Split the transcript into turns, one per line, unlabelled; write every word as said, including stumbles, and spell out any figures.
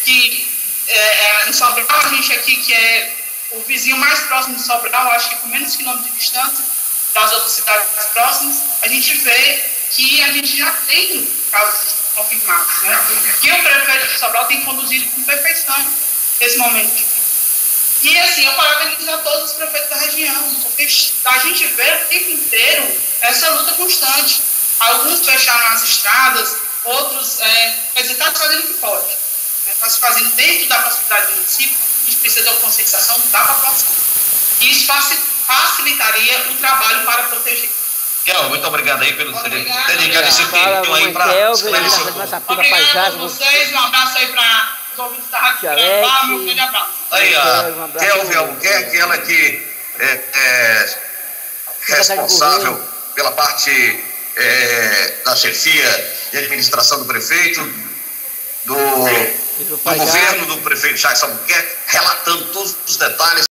que é, é, em Sobral, a gente aqui, que é o vizinho mais próximo de Sobral, acho que com menos quilômetros de distância das outras cidades próximas, a gente vê que a gente já tem casos confirmados, né? Que o prefeito de Sobral tem conduzido com perfeição esse momento de crise. E assim, eu parabenizo a todos os prefeitos da região, porque a gente vê o tempo inteiro essa luta constante. Alguns fecharam as estradas, outros, é, quer dizer, está se fazendo o que pode. Está, né, se fazendo dentro da possibilidade do município, a gente precisa de uma conscientização da população. Isso facilitaria o trabalho para proteger.
Kel, muito obrigado aí pelo ter dedicado esse
tempinho
aí para esclarecer
o
povo.
Obrigado a vocês, um abraço aí para os ouvintes da Rádio Cuiabá, meu grande abraço.
Aí, a Kelvin Albuquerque, ela que é, é responsável pela parte é, da chefia de administração do prefeito, do, do governo do prefeito Jacques Albuquerque, relatando todos os detalhes